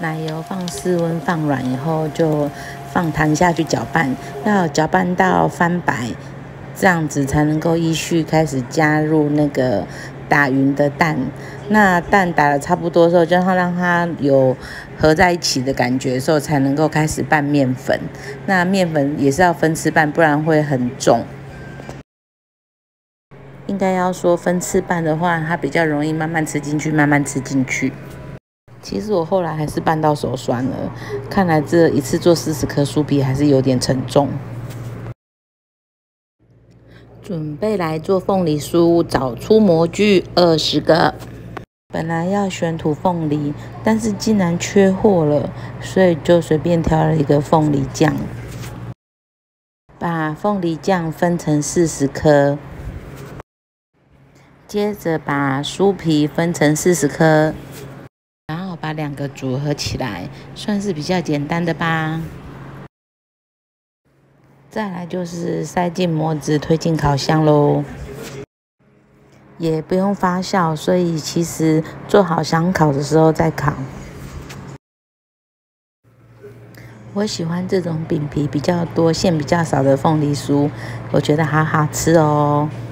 奶油放室温放软以后，就放糖下去搅拌，要搅拌到翻白，这样子才能够依序开始加入那个打匀的蛋。那蛋打得差不多的时候，就让它有合在一起的感觉的时候，才能够开始拌面粉。那面粉也是要分次拌，不然会很重。应该要说分次拌的话，它比较容易慢慢吃进去，慢慢吃进去。其实我后来还是拌到手酸了，看来这一次做40颗酥皮还是有点沉重。准备来做凤梨酥，找出模具20个。本来要选土凤梨，但是竟然缺货了，所以就随便挑了一个凤梨酱。把凤梨酱分成40颗，接着把酥皮分成40颗。然后把2个组合起来，算是比较简单的吧。再来就是塞进模子，推进烤箱咯。也不用发酵，所以其实做好想烤的时候再烤。我喜欢这种饼皮比较多、馅比较少的凤梨酥，我觉得好好吃哦。